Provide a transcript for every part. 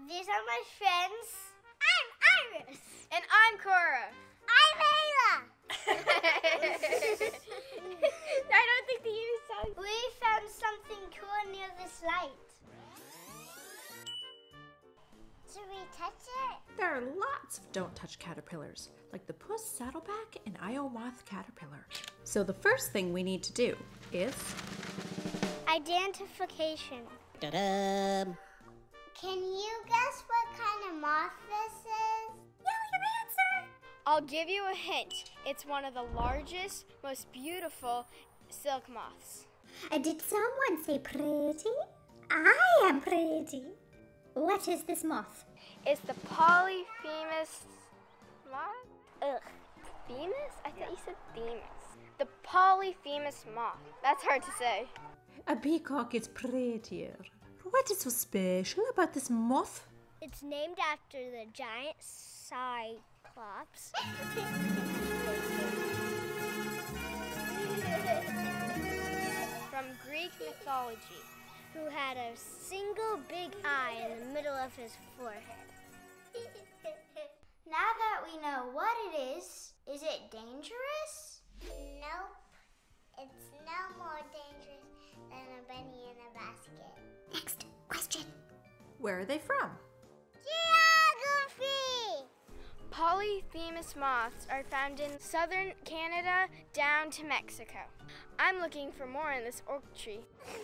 These are my friends. I'm Iris. And I'm Cora. I'm Ayla. I don't think the use sounds. We found something cool near this light. Should we touch it? There are lots of don't touch caterpillars, like the puss saddleback and Io moth caterpillar. So the first thing we need to do is identification. Ta-da! Can you guess what kind of moth this is? Know your answer. I'll give you a hint. It's one of the largest, most beautiful silk moths. Did someone say pretty? I am pretty. What is this moth? It's the Polyphemus Moth? Ugh. Themis? I thought you said Themis. The Polyphemus Moth. That's hard to say. a peacock is prettier. What is so special about this moth? It's named after the giant CYCLOPS. From Greek mythology. Who had a single big eye in the middle of his forehead. Now that we know what it is it dangerous? Nope. It's no more dangerous than a bunny in a basket. Next question. Where are they from? Geography! Polyphemus moths are found in southern Canada down to Mexico. I'm looking for more in this oak tree.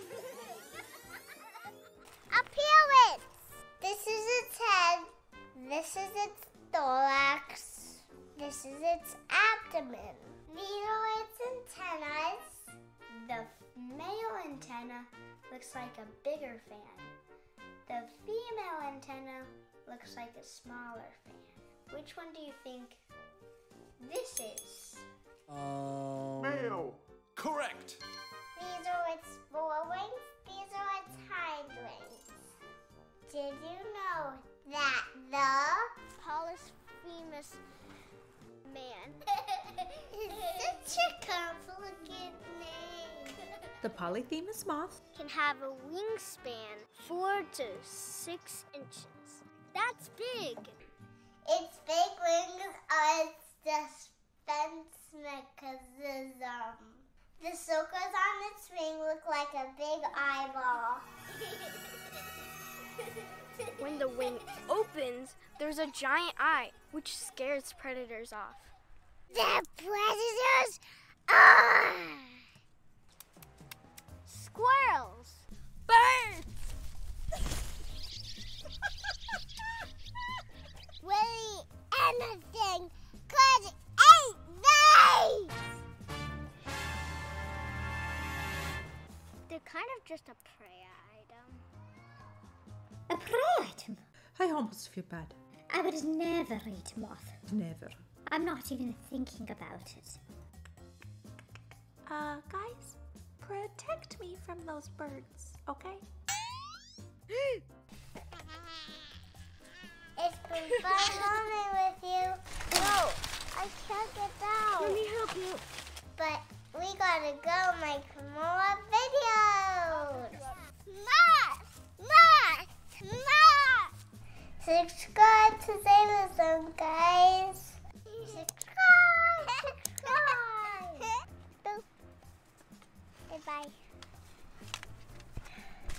Appearance! This is its head. This is its thorax. This is its abdomen. These are its antennas. The male antenna looks like a bigger fan. The female antenna looks like a smaller fan. Which one do you think this is? Male. Correct. These are its forewings. These are its hind wings. Did you know that the Polyphemus man is such a complicated name? The Polyphemus moth Can have a wingspan 4 to 6 inches. That's big. Its big wings are its defense mechanism. The circles on its wing look like a big eyeball. When the wing opens, there's a giant eye, which scares predators off. The predators are squirrels. Birds! Will eat anything 'cause it ate these. They're kind of just a prey item. A prey item? I almost feel bad. I would never eat moth. Never. I'm not even thinking about it. Guys, protect me from those birds, okay? It's been fun roaming with you. No, I can't get down. Let me help you. But we gotta go make more videos. Moth! Moth! Moth! Subscribe to Zala Zone, guys.